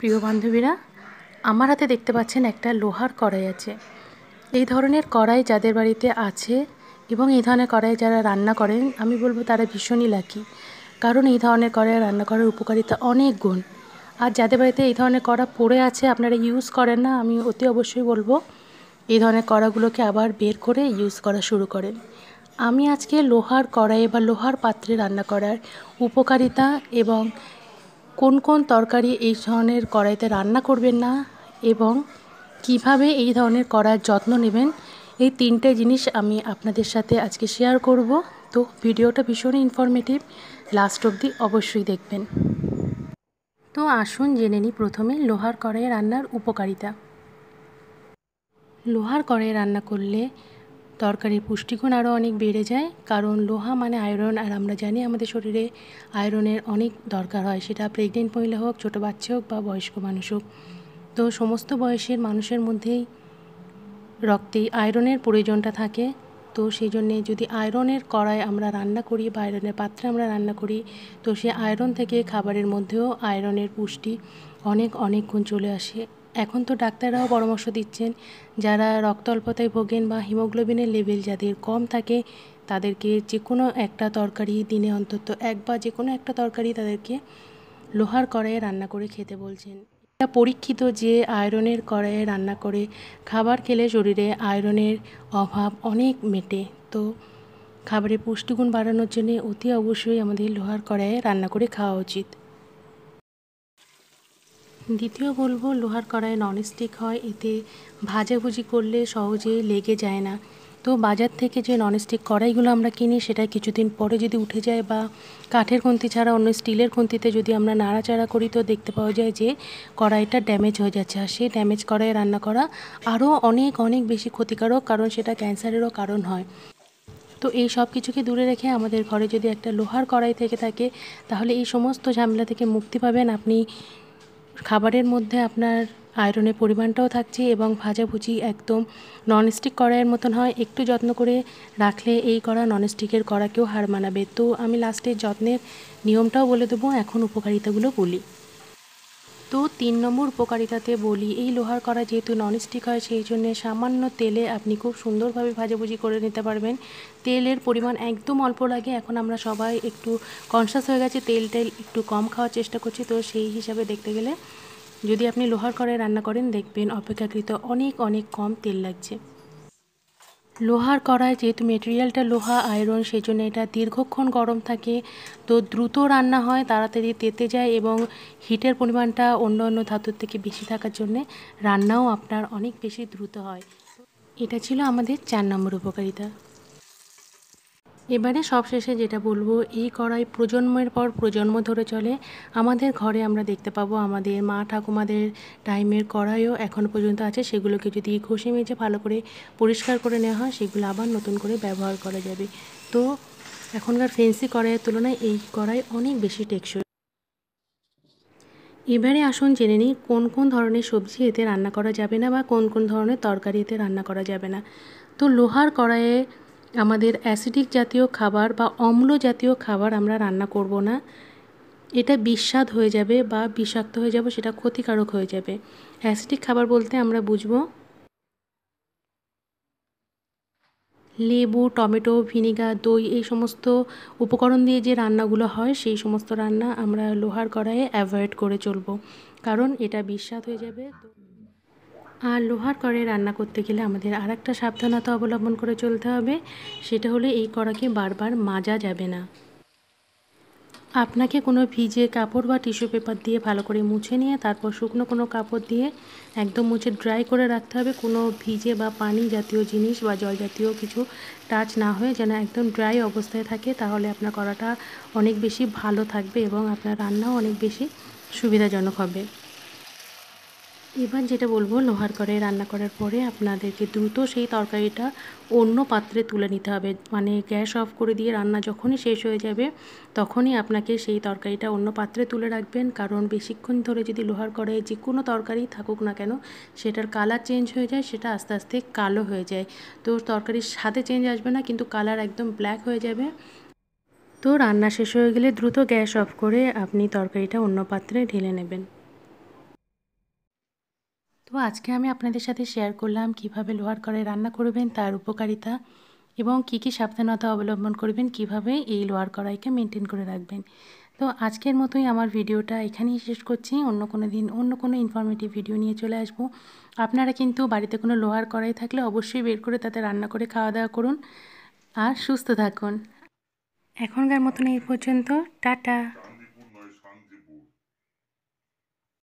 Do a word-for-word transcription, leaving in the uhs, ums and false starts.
প্রিয় বান্ধবীরা, আমার হাতে দেখতে পাচ্ছেন একটা লোহার কড়াই আছে। এই ধরনের কড়াই যাদের বাড়িতে আছে এবং এই ধরনের কড়াই যারা রান্না করেন, আমি বলবো তারা ভীষণই লাকি। কারণ এই ধরনের কড়াই রান্না করার উপকারিতা অনেক গুণ। আর যাদের বাড়িতে এই ধরনের কড়া পড়ে আছে, আপনারা ইউজ করেন না, আমি অতি অবশ্যই বলবো এই ধরনের কড়াগুলোকে আবার বের করে ইউজ করা শুরু করেন। আমি আজকে লোহার কড়াই বা লোহার পাত্রে রান্না করার উপকারিতা এবং কোন কোন তরকারি এই ধরনের কড়াইতে রান্না করবেন না এবং কিভাবে এই ধরনের কড়াইয়ের যত্ন নেবেন, এই তিনটে জিনিস আমি আপনাদের সাথে আজকে শেয়ার করব। তো ভিডিওটা ভীষণই ইনফরমেটিভ, লাস্ট অবধি অবশ্যই দেখবেন। তো আসুন জেনে নিই প্রথমে লোহার কড়াইয়ে রান্নার উপকারিতা। লোহার কড়াইয়ে রান্না করলে তরকারির পুষ্টিগুণ আরও অনেক বেড়ে যায়, কারণ লোহা মানে আয়রন, আর আমরা জানি আমাদের শরীরে আয়রনের অনেক দরকার হয়, সেটা প্রেগনেন্ট মহিলা হোক, ছোটো বাচ্চা হোক বা বয়স্ক মানুষ হোক। তো সমস্ত বয়সের মানুষের মধ্যেই রক্তে আয়রনের প্রয়োজনটা থাকে। তো সেই জন্যে যদি আয়রনের কড়াই আমরা রান্না করি বা আয়রনের পাত্রে আমরা রান্না করি, তো সে আয়রন থেকে খাবারের মধ্যেও আয়রনের পুষ্টি অনেক অনেক গুণ চলে আসে। এখন তো ডাক্তাররাও পরামর্শ দিচ্ছেন, যারা রক্ত অল্পতায় ভোগেন বা হিমোগ্লোবিনের লেভেল যাদের কম থাকে, তাদেরকে যে কোনো একটা তরকারি দিনে অন্তত এক বা যে কোনো একটা তরকারি তাদেরকে লোহার কড়াইয়ে রান্না করে খেতে বলছেন। এটা পরীক্ষিত যে আয়রনের কড়াইয়ে রান্না করে খাবার খেলে শরীরে আয়রনের অভাব অনেক মেটে। তো খাবারের পুষ্টিগুণ বাড়ানোর জন্য অতি অবশ্যই আমাদের লোহার কড়াইয়ে রান্না করে খাওয়া উচিত। দ্বিতীয় বলবো, লোহার কড়াই ননস্টিক হয়, এতে ভাজাভুজি করলে সহজে লেগে যায় না। তো বাজার থেকে যে ননস্টিক কড়াইগুলো আমরা কিনি, সেটা কিছুদিন পরে যদি উঠে যায় বা কাঠের খুন্তি ছাড়া অন্য স্টিলের খুন্তিতে যদি আমরা নাড়াচাড়া করি, তো দেখতে পাওয়া যায় যে কড়াইটা ড্যামেজ হয়ে যাচ্ছে। আর সেই ড্যামেজ কড়াইয়ে রান্না করা আরও অনেক অনেক বেশি ক্ষতিকারক, কারণ সেটা ক্যান্সারেরও কারণ হয়। তো এই সব কিছুকে দূরে রেখে আমাদের ঘরে যদি একটা লোহার কড়াই থেকে থাকে, তাহলে এই সমস্ত ঝামেলা থেকে মুক্তি পাবেন। আপনি খাবারের মধ্যে আপনার আয়রনের পরিমাণটাও থাকছে এবং ভাজাভুজি একদম ননস্টিক কড়াইয়ের মতন হয়। একটু যত্ন করে রাখলে এই কড়া ননস্টিকের কড়াকেও হার মানাবে। তো আমি লাস্টে যত্নের নিয়মটাও বলে দেবো, এখন উপকারিতাগুলো বলি। তো তিন নম্বর উপকারিতাতে বলি, এই লোহার কড়া যেহেতু ননস্টিক হয়, সেই জন্যে সামান্য তেলে আপনি খুব সুন্দরভাবে ভাজাভুজি করে নিতে পারবেন। তেলের পরিমাণ একদম অল্প লাগে। এখন আমরা সবাই একটু কনসাস হয়ে গেছে, তেল টেল একটু কম খাওয়ার চেষ্টা করছি। তো সেই হিসাবে দেখতে গেলে যদি আপনি লোহার কড়াই রান্না করেন, দেখবেন অপেক্ষাকৃত অনেক অনেক কম তেল লাগছে। লোহার কড়াই যেহেতু মেটেরিয়ালটা লোহা আয়রন, সেই জন্য এটা দীর্ঘক্ষণ গরম থাকে, তো দ্রুত রান্না হয়, তাড়াতাড়ি তেতে যায় এবং হিটের পরিমাণটা অন্য অন্য ধাতুর থেকে বেশি থাকার জন্যে রান্নাও আপনার অনেক বেশি দ্রুত হয়। এটা ছিল আমাদের চার নম্বর উপকারিতা। এবারে সবশেষে যেটা বলবো, এই কড়াই প্রজন্মের পর প্রজন্ম ধরে চলে। আমাদের ঘরে আমরা দেখতে পাবো আমাদের মা ঠাকুমাদের টাইমের কড়াইও এখনও পর্যন্ত আছে। সেগুলোকে যদি ঘষে মেজে ভালো করে পরিষ্কার করে নেওয়া হয়, সেগুলো আবার নতুন করে ব্যবহার করা যাবে। তো এখনকার ফেন্সি কড়াইয়ের তুলনায় এই কড়াই অনেক বেশি টেকসই। এবারে আসুন জেনে নিই কোন কোন ধরনের সবজি এতে রান্না করা যাবে না বা কোন কোন ধরনের তরকারি এতে রান্না করা যাবে না। তো লোহার কড়াইয়ে আমাদের অ্যাসিডিক জাতীয় খাবার বা অম্ল জাতীয় খাবার আমরা রান্না করব না। এটা বিস্বাদ হয়ে যাবে বা বিষাক্ত হয়ে যাবে, সেটা ক্ষতিকারক হয়ে যাবে। অ্যাসিডিক খাবার বলতে আমরা বুঝবো লেবু, টমেটো, ভিনিগার, দই, এই সমস্ত উপকরণ দিয়ে যে রান্নাগুলো হয়, সেই সমস্ত রান্না আমরা লোহার কড়াইয়ে অ্যাভয়েড করে চলব, কারণ এটা বিস্বাদ হয়ে যাবে। তো আর লোহার কড়াইয়ে রান্না করতে গেলে আমাদের আর একটা সাবধানতা অবলম্বন করে চলতে হবে, সেটা হলো এই কড়াকে বারবার মাজা যাবে না। আপনাকে কোনো ভিজে কাপড় বা টিস্যু পেপার দিয়ে ভালো করে মুছে নিয়ে তারপর শুকনো কোনো কাপড় দিয়ে একদম মুছে ড্রাই করে রাখতে হবে। কোনো ভিজে বা পানি জাতীয় জিনিস বা জল জাতীয় কিছু টাচ না হয়ে যেন একদম ড্রাই অবস্থায় থাকে, তাহলে আপনার কড়াটা অনেক বেশি ভালো থাকবে এবং আপনার রান্নাও অনেক বেশি সুবিধাজনক হবে। এবার যেটা বলবো, লোহার কড়াইয়ে রান্না করার পরে আপনাদেরকে দ্রুত সেই তরকারিটা অন্য পাত্রে তুলে নিতে হবে। মানে গ্যাস অফ করে দিয়ে রান্না যখনই শেষ হয়ে যাবে, তখনই আপনাকে সেই তরকারিটা অন্য পাত্রে তুলে রাখবেন, কারণ বেশিক্ষণ ধরে যদি লোহার কড়াইয়ে যে কোনো তরকারি থাকুক না কেন, সেটার কালার চেঞ্জ হয়ে যায়, সেটা আস্তে আস্তে কালো হয়ে যায়। তো তরকারির স্বাদে চেঞ্জ আসবে না, কিন্তু কালার একদম ব্ল্যাক হয়ে যাবে। তো রান্না শেষ হয়ে গেলে দ্রুত গ্যাস অফ করে আপনি তরকারিটা অন্য পাত্রে ঢেলে নেবেন। তো আজকে আমি আপনাদের সাথে শেয়ার করলাম কিভাবে লোহার কড়াই রান্না করবেন, তার উপকারিতা এবং কি কি সাবধানতা অবলম্বন করবেন, কিভাবে এই লোহার কড়াইকে মেনটেন করে রাখবেন। তো আজকের মতোই আমার ভিডিওটা এখানেই শেষ করছি। অন্য কোনো দিন অন্য কোনো ইনফরমেটিভ ভিডিও নিয়ে চলে আসব। আপনারা কিন্তু বাড়িতে কোনো লোহার কড়াই থাকলে অবশ্যই বের করে তাতে রান্না করে খাওয়া দাওয়া করুন আর সুস্থ থাকুন। এখনকার মতন এই পর্যন্ত, টাটা।